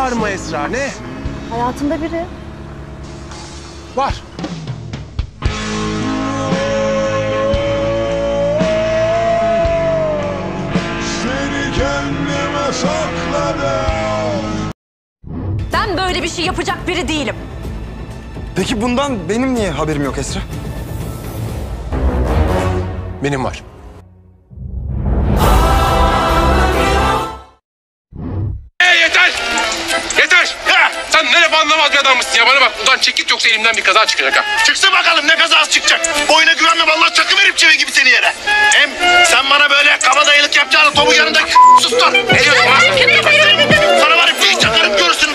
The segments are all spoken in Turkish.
var mı Esra, ne? Hayatımda biri. Var. Seni kendime sakladım. Ben böyle bir şey yapacak biri değilim. Peki bundan benim niye haberim yok Esra? Benim var. Yeter! Yeter! Ya! Sen ne laf anlamaz bir adammışsın ya. Bana bak, buradan çekit yoksa elimden bir kaza çıkacak ha. Çıksın bakalım, ne kazası çıkacak. Boyuna güvenme vallahi, çakıverip çivi gibi seni yere. Hem sen bana böyle kabadayılık yapacağını topu yanında sustur. Ne diyorsun lan? Sana var ya bir çakarım görürsün.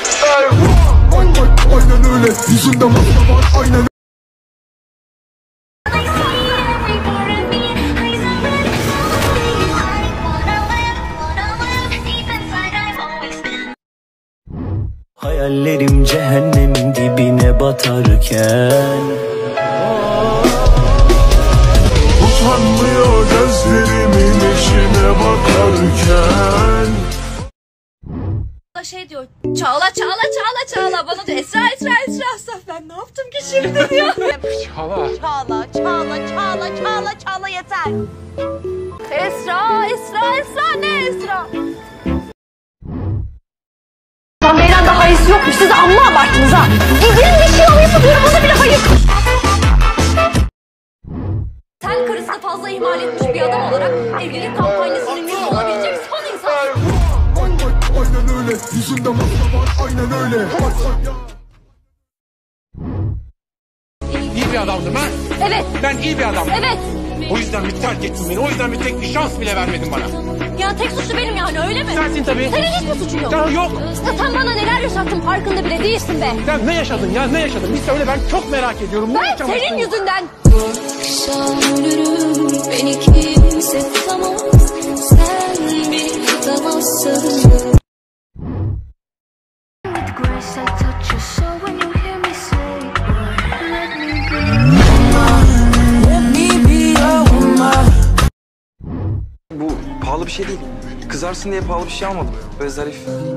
Aynen öyle. Yüzünde masada var. Aynen. Hayallerim cehennem dibine batarken Utanmıyor gözlerimin içine bakarken. Şey diyor, Çağla bana diyor, Esra. Ben ne yaptım ki şimdi diyor. Çağla. Çağla yeter. Esra, ne Esra? Lan meydanda hayısı yokmuş, siz amma abarttınız ha. Gidin bir şey alayım diyorum, bana bile hayır. Sen karısını fazla ihmal etmiş bir adam olarak evlilik kampanyasının yüzü olabilecek son insansın. Aynen öyle. Yüzünde masada var. Aynen öyle. İyi bir adamdım ha? Evet. Ben iyi bir adamdım. Evet. O yüzden bir terk ettin beni. O yüzden bir tek bir şans bile vermedin bana. Ya tek suçlu benim yani, öyle mi? Sensin tabii. Senin hiçbir suçun yok. Ya yok. Ya sen bana neler yaşattın farkında bile değilsin be. Sen ne yaşadın ya, ne yaşadın? Bir söyle, ben çok merak ediyorum. Ben senin yüzünden. Ölürüm, beni kimse tutamaz. Sen beni tutamazsın. Bu pahalı bir şey değil. Kızarsın diye pahalı bir şey almadım. Böyle zarif.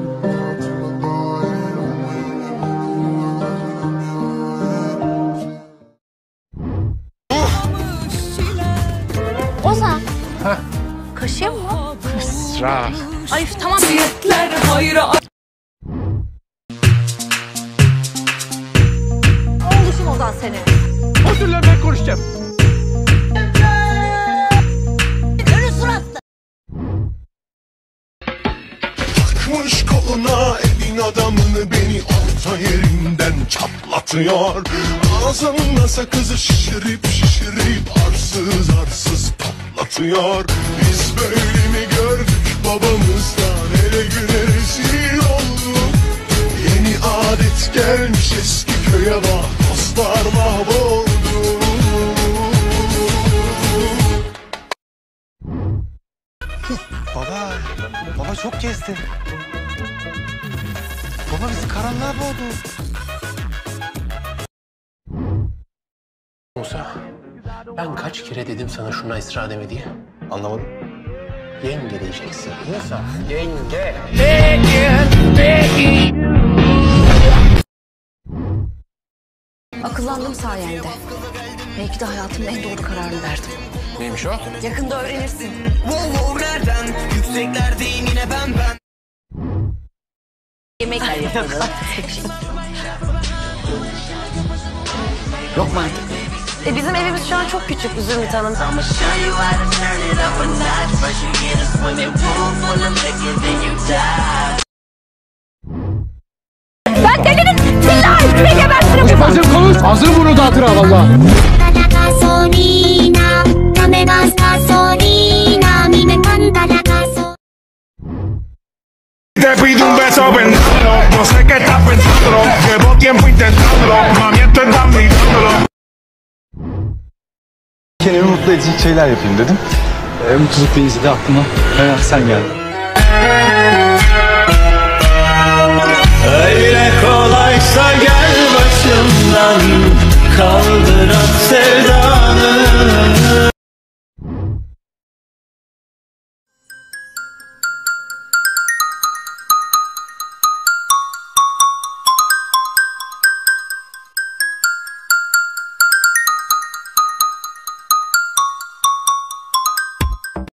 Ozan. Heh. Kaşıyor mu? Esra. Ay tamam. Oluşum Ozan seni. Özürle ben konuşacağım. Ölü suratlı. Takmış koluna evin adamını, beni orta yerinden çatlatıyor. Ağzımda sakızı şişirip arsız patlatıyor. Biz böyle mi gördük babamızdan, ele güne rezil olduk. Yeni adet gelmiş eski köye bak, dostlar mahvoldu. Baba çok gezdin. Baba bizi karanlığa boğdu. Musa, ben kaç kere dedim sana şuna Esra deme diye. Anlamadım. Yenge diyeceksin. Musa, yenge. Akıllandım sayende. Belki de hayatımın en doğru kararını verdim. Neymiş o? Yakında öğrenirsin. nereden yükseklerdeyim yine ben. Yemekler yapıldı. Yok mu artık? Bizim evimiz şu an çok küçük Zümrüt Hanım. Ben delinin silahını gebertirim. Hazır konuş. Hazır bunu da hatıra valla. Te pido un beso vendándolo, no sé qué estás pensando, llevo tiempo intentándolo, mami esto estás mirándolo. Kendimi mutlu edecek şeyler yapayım dedim. Mutluluk deyince de aklıma hemen sen geldin. Öyle kolaysa gel başımdan kal.